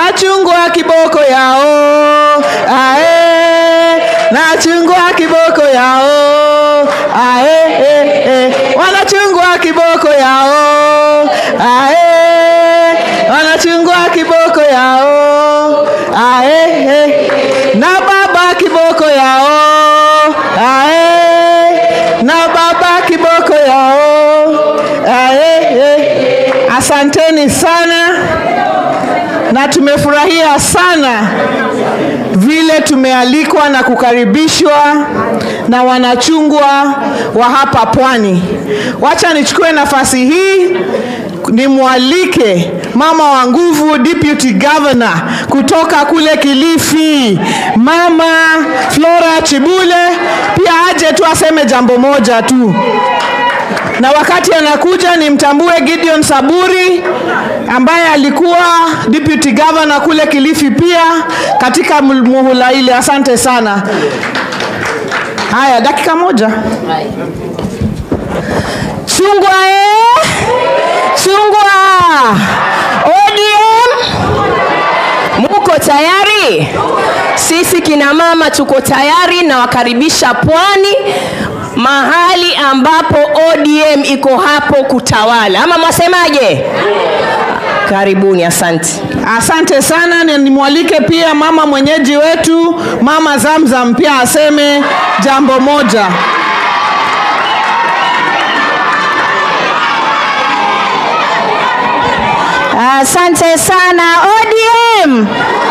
nachungwa kiboko yao, nachungwa kiboko yao, wanachungwa kiboko yao, wanachungwa kiboko yao, na baba kiboko yao, na baba kiboko yao. Asanteni sana, na tumefurahia sana vile tumealikwa na kukaribishwa na wanachungwa wa hapa Pwani. Wacha nichukue nafasi hii nimwalike mama wa nguvu, Deputy Governor kutoka kule Kilifi, Mama Flora Chibule, pia aje tu aseme jambo moja tu. Na wakati anakuja nimtambue Gideon Saburi ambaye alikuwa Deputy Governor kule Kilifi pia katika muhula ile. Asante sana. Haya, dakika moja. Chungwa chungwa. ODM, muko tayari? Sisi kina mama tuko tayari na wakaribisha Pwani, mahali ambapo ODM iko hapo kutawala. Ama mwasemaje? Karibuni, asante. Asante sana. Nimwalike pia mama mwenyeji wetu, Mama Zamzam, pia aseme jambo moja. Asante sana. ODM,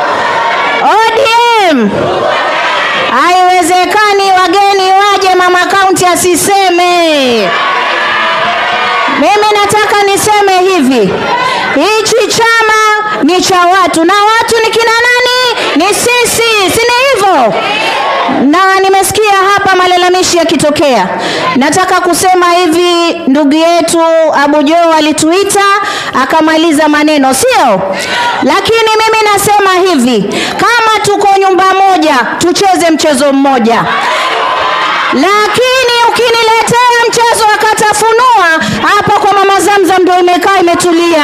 ODM. Haiwezekani wageni waje mama county asiseme. Mimi nataka niseme hivi, hichi chama ni cha watu, na watu ni kina nani? Ni sisi, si ni hivyo? Na nimesikia hapa malalamishi yakitokea. Nataka kusema hivi, ndugu yetu Abu Jo alituita akamaliza maneno, sio? Lakini mimi nasema hivi, kama tuko nyumba moja tucheze mchezo mmoja. Lakini ukiniletea mchezo akatafunua, hapa kwa Mama Zamzam ndio imekaa imetulia.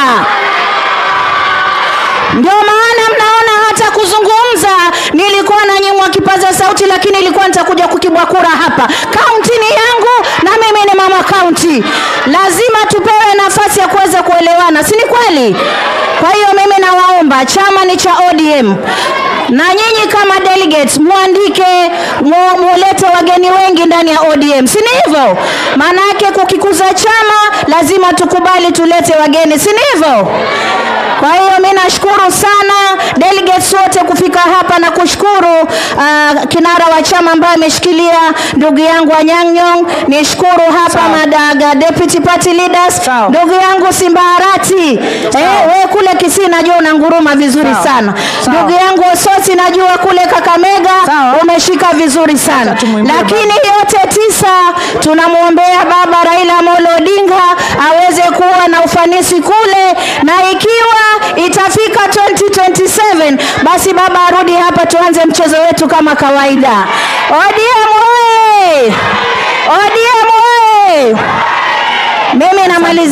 Ndio maana mnaona hata kuzungumza nilikuwa na nyimwa kipaza sauti, lakini nilikuwa nitakuja kukibwa kura hapa. County ni yangu na mimi ni mama county. Lazima tupewe nafasi ya kuweza kuelewana, si ni kweli? Kwa hiyo mimi nawaomba, chama ni cha ODM. Na nyinyi kama delegates muandike, mulete wageni wengi ndani ya ODM, si ni hivyo? Maana yake kukikuza chama lazima tukubali tulete wageni, si ni hivyo? Kwa hiyo mimi nashukuru sana delegates wote kufika hapa, na kushukuru kinara wa chama ambaye ameshikilia ndugu yangu Anyanyong. Nishukuru hapa madaga deputy party leaders, ndugu yangu Simbarati. Wewe kule Kisii najua unanguruma vizuri sana. Ndugu yangu Osoti najua kule Kakamega umeshika vizuri sana. Lakini yote 9 tunamuombea baba Raila Amolo Odinga aweze kuwa na ufanisi kule, na ikiwa itafika 2027 basi baba arudi hapa tuanze mchezo wetu kama kawaida. ODM oye! ODM oye! Mimi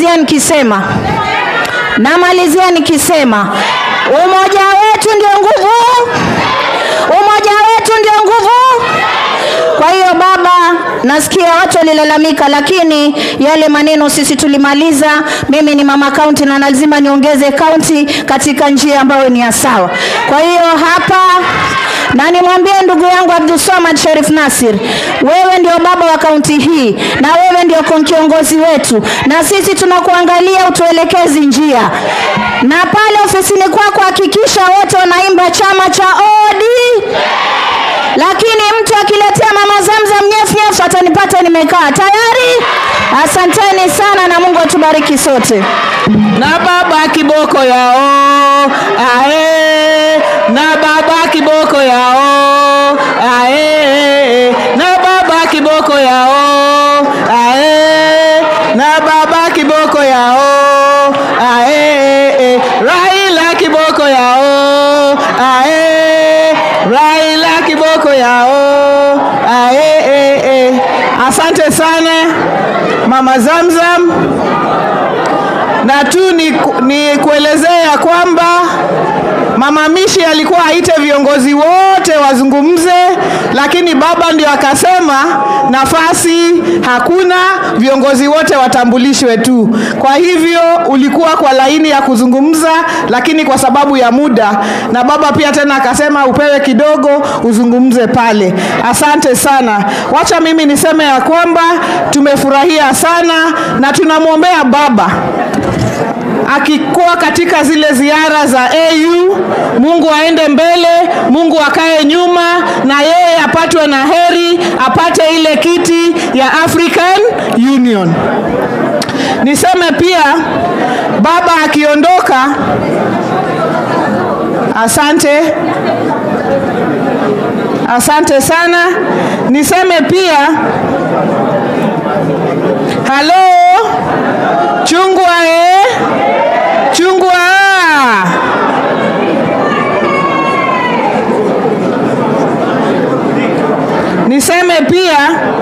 namalizia nikisema umoja wetu ndio nguvu. Umoja wetu ndio nguvu. Kwa hiyo baba, nasikia watu walilalamika, lakini yale maneno sisi tulimaliza. Mimi ni mama county na lazima niongeze county katika njia ambayo ni ya sawa. Kwa hiyo hapa na nimwambie ndugu yangu Abdul Samad Sharif Nasir, wewe ndio baba wa county hii na wewe ndio kiongozi wetu, na sisi tunakuangalia utuelekezi njia. Na pale ofisini kwako hakikisha wote wanaimba chama cha ODM. Lakini mtu akiletea Mama Zamzam nyef atanipata nimekaa tayari. Asanteni sana na Mungu atubariki sote. Na baba kiboko yao, na baba kiboko yao, na baba kiboko yao, na baba kiboko yao, Raila kiboko yao, Raila kiboko yao. Asante sana Mama Zamzam. Na tu ni kuelezea kwamba Mama Mamamishi alikuwa aite viongozi wote wazungumze, lakini baba ndio akasema nafasi hakuna, viongozi wote watambulishwe tu. Kwa hivyo ulikuwa kwa laini ya kuzungumza, lakini kwa sababu ya muda, na baba pia tena akasema upewe kidogo uzungumze pale. Asante sana. Wacha mimi niseme ya kwamba tumefurahia sana na tunamwombea baba akikuwa katika zile ziara za AU, Mungu aende mbele, Mungu akae nyuma, na yeye apatwe na heri, apate ile kiti ya African Union. Niseme pia baba akiondoka, asante sana. Niseme pia halo chungwa chungwa. Niseme pia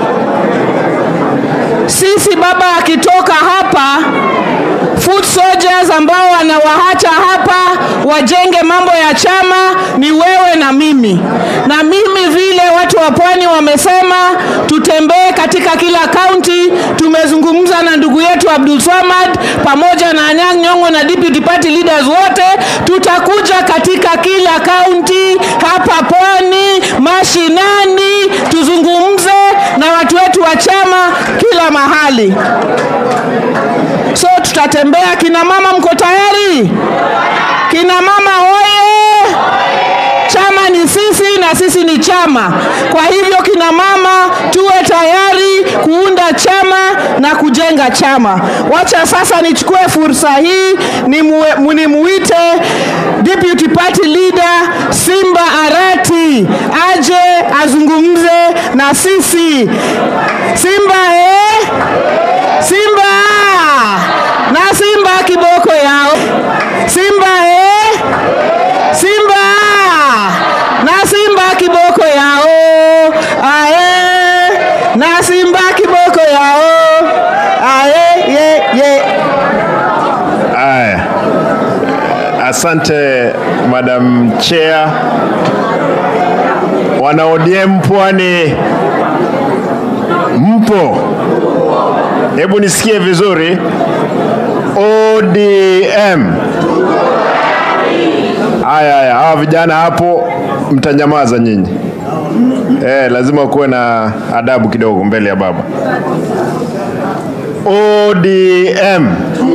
sisi baba akitoka hapa, foot soldiers ambao wanawaacha hapa wajenge mambo ya chama ni wewe na mimi. Na mimi vile watu wa Pwani wamesema tutembee katika kila county. Tumezungumza na ndugu yetu Abdul Swamad pamoja na Anyang' Nyong'o na deputy party leaders wote, tutakuja katika kila county hapa Pwani mashinani, tuzungumze na watu wetu wa chama kila mahali. So tutatembea. Kina mama mko tayari? Kina mama hoye! Chama ni sisi na sisi ni chama. Kwa hivyo kina mama tuwe tayari kuunda chama na kujenga chama. Wacha sasa nichukue fursa hii nimuite deputy party leader Simba Arati aje azungumze na sisi. Simba Simba na Simba kiboko yao. Simba Simba na Simba kiboko yao. Na Simba kiboko yao. Asante Madam Chair. Wana ODM Pwani mpo? Hebu nisikie vizuri. ODM. Haya, hawa vijana hapo mtanyamaza nyinyi. Lazima kuwe na adabu kidogo mbele ya baba. ODM.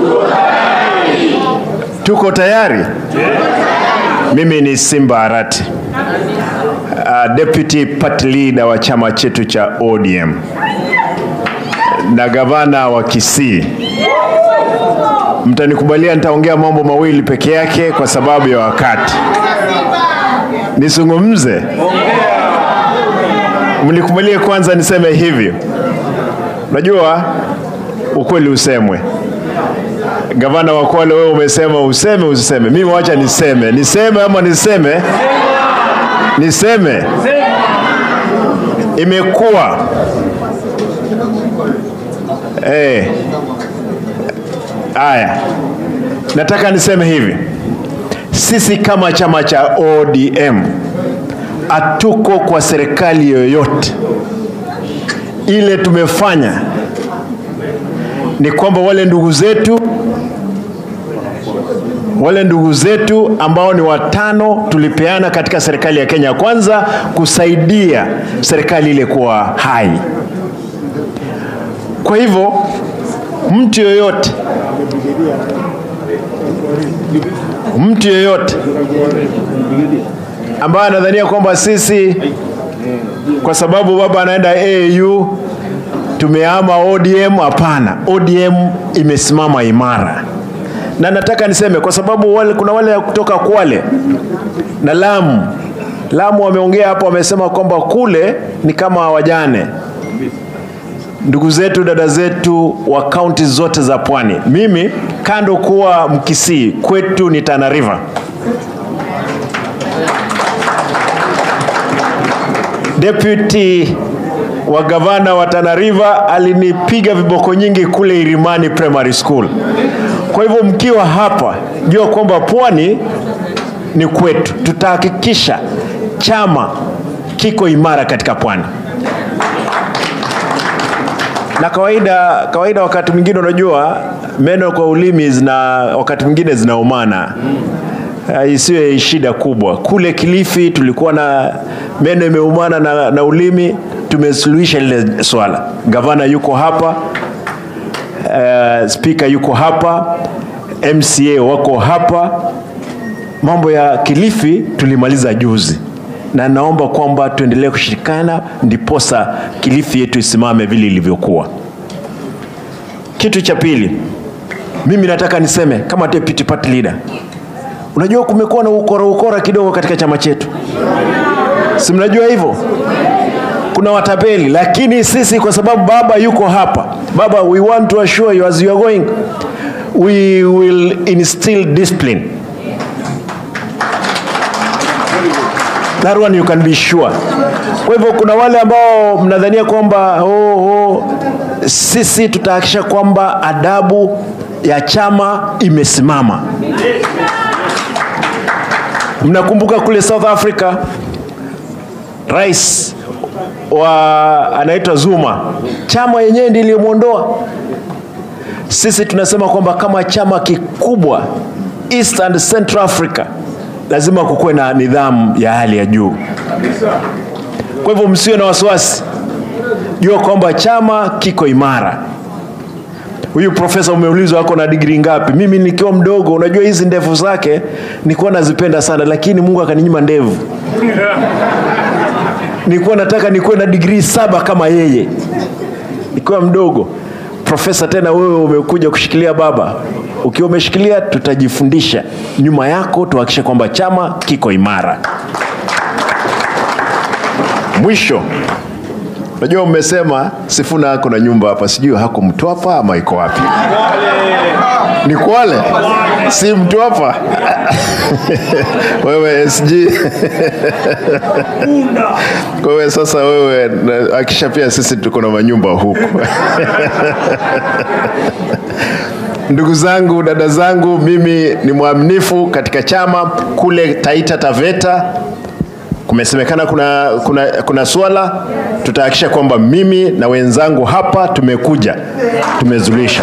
Tuko tayari? Mimi ni Simba Arati, deputy party leader wa chama chetu cha ODM na gavana wa Kisii. Mtanikubalia nitaongea mambo mawili peke yake kwa sababu ya wakati. Nisungumze? Mnikubalie kwanza niseme hivi. Unajua ukweli usemwe. Gavana wa Kwale, wewe umesema usiseme. Mimi wacha niseme. Niseme ama niseme? Niseme. Imekuwa Aya, nataka niseme hivi. Sisi kama chama cha ODM hatuko kwa serikali yoyote. Ile tumefanya ni kwamba wale ndugu zetu ambao ni 5 tulipeana katika serikali ya Kenya Kwanza kusaidia serikali ile kuwa hai. Kwa hivyo mtu yoyote ambaye anadhania kwamba sisi kwa sababu baba anaenda AU tumeama ODM, hapana. ODM imesimama imara. Na nataka niseme kwa sababu kuna wale kutoka Kwale na Lamu wameongea hapo, wamesema kwamba kule ni kama wajane. Ndugu zetu, dada zetu wa kaunti zote za Pwani. Mimi kando kuwa Mkisii, kwetu ni Tana River. Deputy wa gavana wa Tana River alinipiga viboko nyingi kule Irimani Primary School. Kwa hivyo mkiwa hapa, jua kwamba Pwani ni kwetu. Tutahakikisha chama kiko imara katika Pwani. Na kawaida wakati mwingine unajua meno kwa ulimi wakati mwingine zinaumana. Isiwe shida kubwa. Kule Kilifi tulikuwa na meno imeumana na ulimi, tumesuluhisha ile swala. Gavana yuko hapa, speaker yuko hapa, MCA wako hapa. Mambo ya Kilifi tulimaliza juzi. Na naomba kwamba tuendelee kushirikana ndiposa Kilifi yetu isimame vile ilivyokuwa. Kitu cha pili, mimi nataka niseme kama deputy party leader. Unajua kumekuwa na ukora kidogo katika chama chetu. Si mnajua hivyo? Kuna watapeli, lakini sisi kwa sababu baba yuko hapa. Baba, we want to assure you as you are going, we will instill discipline. That one you can be sure. Kwa hivyo kuna wale ambao mnadhania kwamba sisi tutahakikisha kwamba adabu ya chama imesimama. Mnakumbuka kule South Africa rais anaitwa Zuma, chama yenyewe ndiyo iliyomuondoa. Sisi tunasema kwamba kama chama kikubwa East and Central Africa lazima kukuwe na nidhamu ya hali ya juu. Kwa hivyo msiwe na wasiwasi, jua kwamba chama kiko imara. Huyu profesa umeulizwa wako na degree ngapi? Mimi nikiwa mdogo, unajua hizi ndevu zake nilikuwa nazipenda sana, lakini Mungu akaninyima ndevu. Nilikuwa nataka nikuwe na degree 7 kama yeye nikiwa mdogo. Profesa, tena wewe umekuja kushikilia baba. Ukiwa umeshikilia tutajifundisha nyuma yako, tuhakikishe kwamba chama kiko imara. Mwisho, unajua umesema Sifuna hako na nyumba hapa, sijui hako Mtwapa ama iko wapi? Ni Kwale? Si Mtwapa? Wewe SG. Kwa hiyo sasa wewe akisha pia sisi tuko na manyumba huku. Ndugu zangu, dada zangu, mimi ni mwaminifu katika chama. Kule Taita Taveta kumesemekana kuna swala, tutahakikisha kwamba mimi na wenzangu hapa tumezulisha.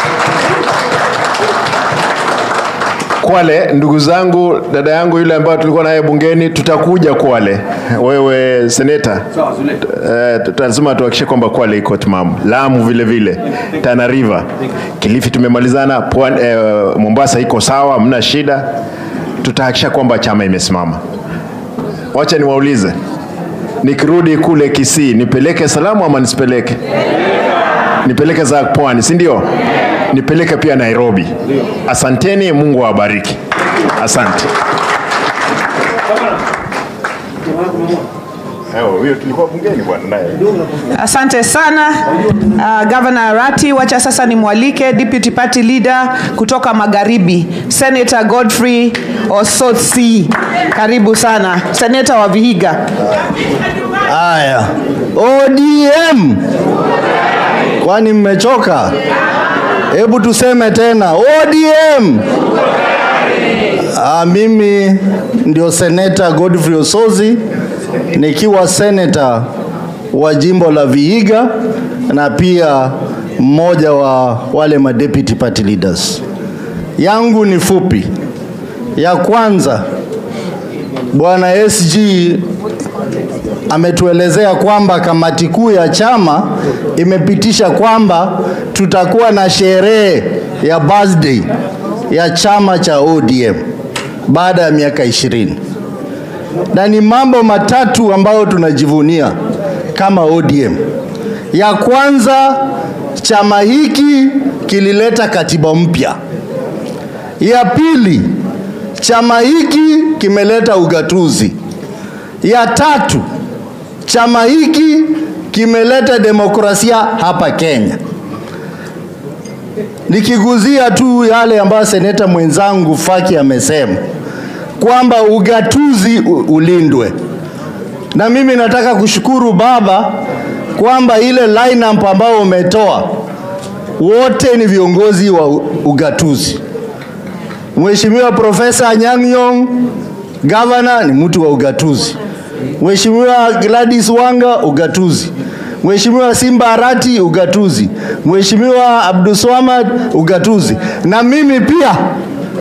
Kwale, ndugu zangu, dada yangu yule ambaye tulikuwa naye bungeni, tutakuja Kwale. Wewe seneta, lazima tuhakikishe kwamba Kwale iko timamu. Lamu vile vile, Tana River, Kilifi tumemalizana, Mombasa iko sawa, mna shida. Tutahakikisha kwamba chama imesimama. Wacha niwaulize, nikirudi kule Kisii nipeleke salamu ama nisipeleke? Nipeleke za Pwani, si ndio? Nipeleke pia Nairobi. Asanteni, Mungu awabariki. Asante. Huyo tulikuwa bungeni bwana naye. Asante sana Governor Arati. Wacha sasa nimwalike Deputy Party Leader kutoka Magharibi, Senator Godfrey Osotsi. Karibu sana Senator wa Vihiga. Haya, ODM, kwani mmechoka? Hebu tuseme tena ODM. Mimi ndio Senator Godfrey Osotsi, nikiwa senator wa jimbo la Vihiga na pia mmoja wa wale deputy party leaders. Yangu ni fupi. Ya kwanza, Bwana SG ametuelezea kwamba kamati kuu ya chama imepitisha kwamba tutakuwa na sherehe ya birthday ya chama cha ODM baada ya miaka 20. Na ni mambo matatu ambayo tunajivunia kama ODM. Ya kwanza, chama hiki kilileta katiba mpya. Ya pili, chama hiki kimeleta ugatuzi. Ya tatu, chama hiki kimeleta demokrasia hapa Kenya. Nikiguzia tu yale ambayo seneta mwenzangu Faki amesema kwamba ugatuzi ulindwe. Na mimi nataka kushukuru baba kwamba ile lineup ambao umetoa wote ni viongozi wa ugatuzi. Mheshimiwa Profesa Anyang' Nyong'o Governor ni mtu wa ugatuzi. Mheshimiwa Gladys Wanga ugatuzi. Mheshimiwa Simba Arati ugatuzi. Mheshimiwa Abdulswamad ugatuzi. Na mimi pia